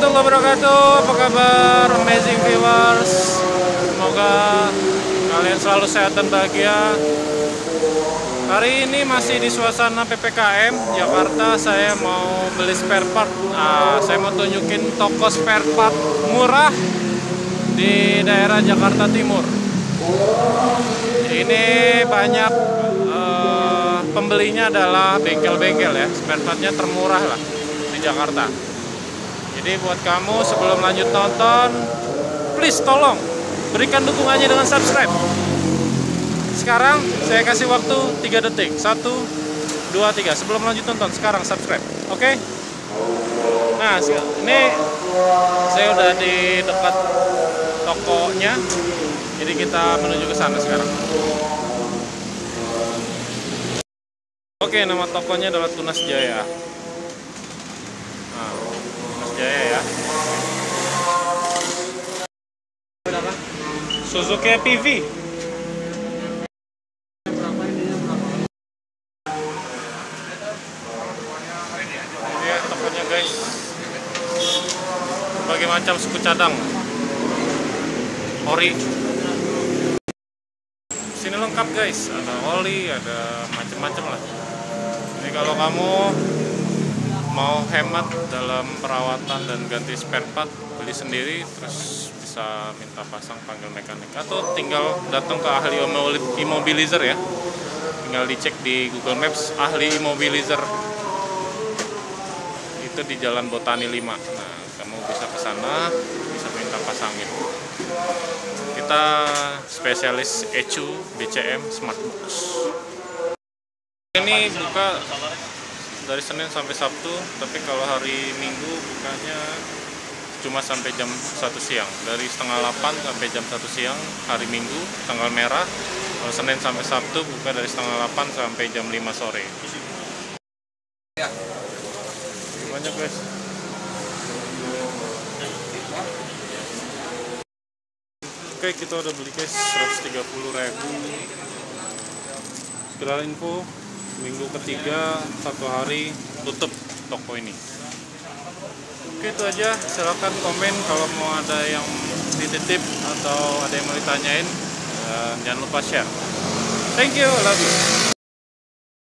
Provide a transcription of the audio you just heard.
warahmatullahi wabarakatuh. Apa kabar amazing viewers? Semoga kalian selalu sehat dan bahagia. Hari ini masih di suasana PPKM Jakarta. Saya mau beli spare part. Saya mau tunjukin toko spare part murah di daerah Jakarta Timur. Ini banyak pembelinya adalah bengkel-bengkel ya. Spare partnya termurah lah di Jakarta. Jadi buat kamu sebelum lanjut nonton, please tolong berikan dukungannya dengan subscribe. Sekarang saya kasih waktu 3 detik. 1, 2, 3. Sebelum lanjut nonton, sekarang subscribe. Oke? Nah, ini saya udah di dekat tokonya. Jadi kita menuju ke sana sekarang. Oke, nama tokonya adalah Tunas Jaya. Nah, Tunas Jaya ya. Suzuki PV. Ini tokonya guys. Berbagai macam suku cadang. Ori. Sini lengkap guys. Ada oli, ada macam-macam lah. Ini kalau kamu mau hemat dalam perawatan dan ganti spare part, beli sendiri terus bisa minta pasang, panggil mekanik, atau tinggal datang ke ahli immobilizer ya. Tinggal dicek di Google Maps ahli immobilizer. Itu di Jalan Botani 5. Nah, kamu bisa ke sana, bisa minta pasangin. Kita spesialis ECU BCM Smartbox. Ini buka dari Senin sampai Sabtu, tapi kalau hari Minggu bukanya cuma sampai jam 1 siang. Dari setengah 8 sampai jam 1 siang hari Minggu, tanggal merah. Kalau Senin sampai Sabtu buka dari setengah 8 sampai jam 5 sore. Banyak guys. Oke, kita udah beli guys 130.000. Segera info, minggu ketiga 1 hari tutup toko ini. Oke, itu aja. Silahkan komen kalau mau ada yang dititip atau ada yang mau ditanyain. Jangan lupa share. Thank you, love you.